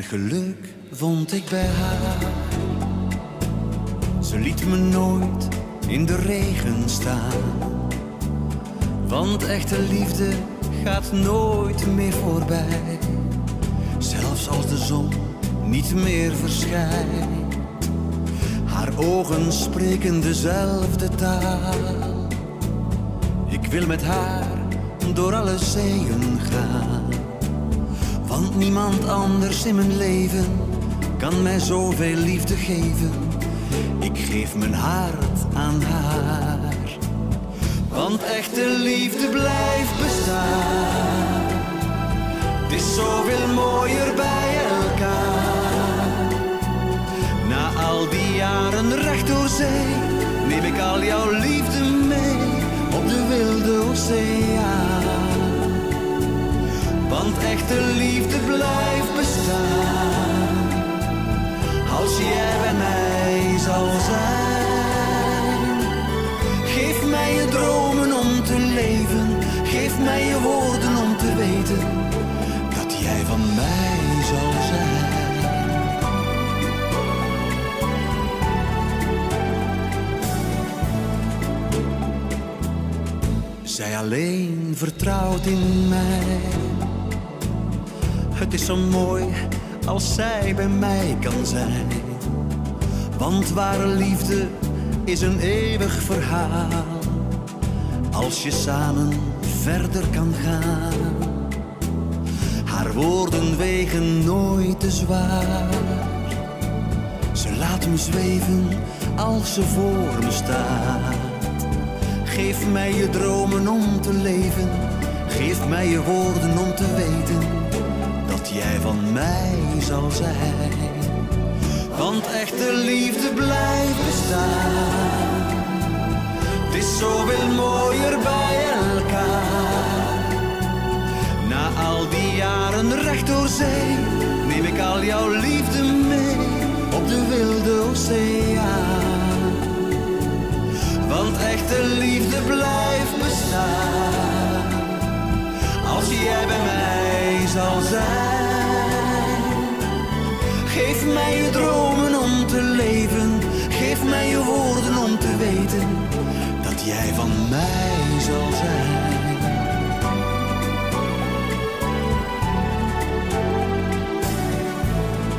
Mijn geluk vond ik bij haar. Ze liet me nooit in de regen staan. Want echte liefde gaat nooit meer voorbij. Zelfs als de zon niet meer verschijnt. Haar ogen spreken dezelfde taal. Ik wil met haar door alle zeeën gaan. Want niemand anders in mijn leven kan mij zoveel liefde geven. Ik geef mijn hart aan haar. Want echte liefde blijft bestaan. Het is zoveel mooier bij elkaar. Na al die jaren recht door zee neem ik al jouw liefde mee op de wilde oceaan. Want echte liefde blijft bestaan als jij bij mij zal zijn. Geef mij je dromen om te leven. Geef mij je woorden om te weten dat jij van mij zal zijn. Zij alleen vertrouwt in mij. Het is zo mooi als zij bij mij kan zijn. Want ware liefde is een eeuwig verhaal. Als je samen verder kan gaan. Haar woorden wegen nooit te zwaar. Ze laat me zweven als ze voor me staat. Geef mij je dromen om te leven. Geef mij je woorden om te weten dat jij van mij zal zijn. Want echte liefde blijft bestaan. Het is zoveel mooier bij elkaar. Na al die jaren recht door zee neem ik al jouw liefde mee op de wilde oceaan. Want echte liefde blijft bestaan als jij bij mij zal zijn. Geef mij je dromen om te leven. Geef mij je woorden om te weten dat jij van mij zal zijn.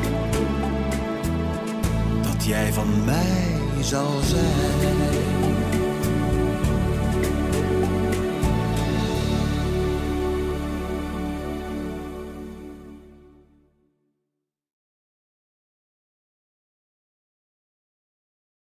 Dat jij van mij zal zijn.